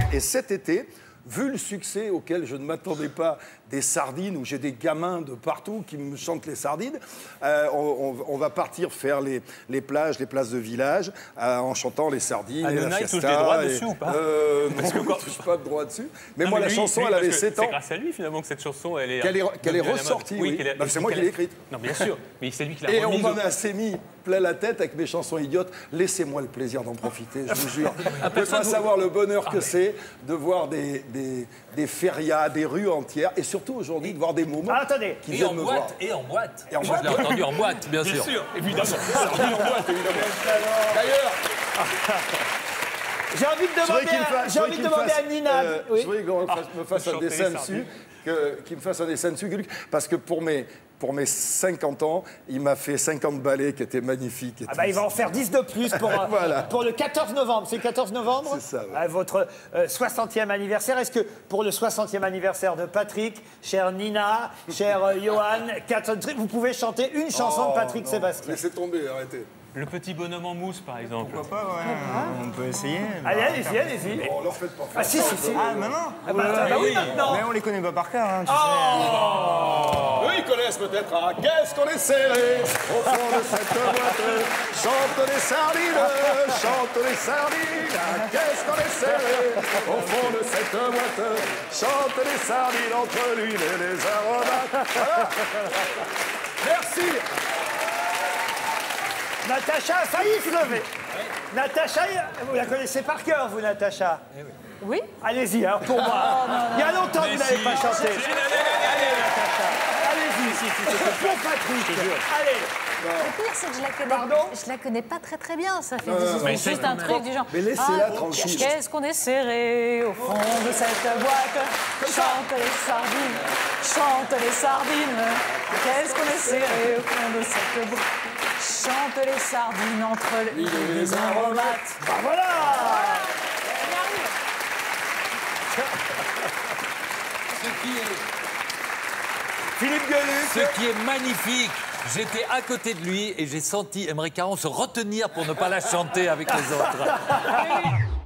Et cet été, vu le succès auquel je ne m'attendais pas des sardines, où j'ai des gamins de partout qui me chantent les sardines, on va partir faire les plages, les places de village, en chantant les sardines. Ah, et le la nain, il touche fiesta, des droits dessus ou pas? Parce que ne touche pas de droit dessus. Mais Non, moi, mais la lui, chanson, lui, elle avait parce que 7 ans. C'est grâce à lui, finalement, que cette chanson, elle est... Qu'elle est devenue à la mode. ressortie, oui. qu'elle a- Bah, c'est moi qui l'ai écrite. Non, bien sûr, mais c'est lui qui l'a Et on remise. m'en a assez mis plein la tête avec mes chansons idiotes. Laissez-moi le plaisir d'en profiter, je vous jure. Vous ne pouvez pas savoir le bonheur que c'est de voir des férias, des rues entières, et surtout aujourd'hui de voir des mômes qui Et viennent en me voir. boîte, et en boîte. Et en Moi, boîte. je l'ai entendu en boîte, bien sûr. Bien sûr, évidemment. Sardines en boîte, évidemment. D'ailleurs, J'ai envie de demander à Nina. Je voudrais qu'on me fasse un chanter dessin les dessus, qu'il me fasse un dessin dessus, Gueuluc, parce que pour mes 50 ans, il m'a fait 50 ballets qui étaient magnifiques. Et Ah bah, il va en faire 10 de plus pour, Voilà. pour le 14 novembre. C'est le 14 novembre? C'est ça, ouais. Votre 60e anniversaire. Est-ce que pour le 60e anniversaire de Patrick, chère Nina, cher Johan, vous pouvez chanter une chanson de Patrick Sébastien? Laissez tomber, arrêtez. Le petit bonhomme en mousse, par exemple. Pourquoi pas, ouais. On peut essayer. Allez, allez-y, allez-y. On leur fait pas faire. Ah si, si, si. Ah, maintenant Ah bah oui, maintenant. Mais on les connaît pas par cœur, hein, tu Eux, ils connaissent peut-être à qu'est-ce qu'on est serré au fond de cette boîte. Chante les sardines, chante les sardines. À qu'est-ce qu'on est serré au fond de cette boîte. Chante les sardines entre l'huile et les aromates. Voilà. Merci. Natacha a failli se lever. Natacha, vous la connaissez par cœur, vous, Natacha? Oui. Allez-y, alors pour moi. Il y a longtemps que vous n'avez pas chanté. Allez, Natacha. Allez-y. Pour Patrick. Allez. Le pire, c'est que je la connais. Pardon? Je la connais pas très très bien. Ça fait mais juste un truc du genre. Mais laissez-la tranquille. Qu'est-ce qu'on est serré au fond de cette boîte. Chante les sardines, chante les sardines. Qu'est-ce qu'on est serré au fond de cette boîte. Chante les sardines entre les aromates. Bah voilà. Philippe Gueluc. Ce qui est magnifique, j'étais à côté de lui et j'ai senti Aymeric Caron se retenir pour ne pas la chanter avec les autres.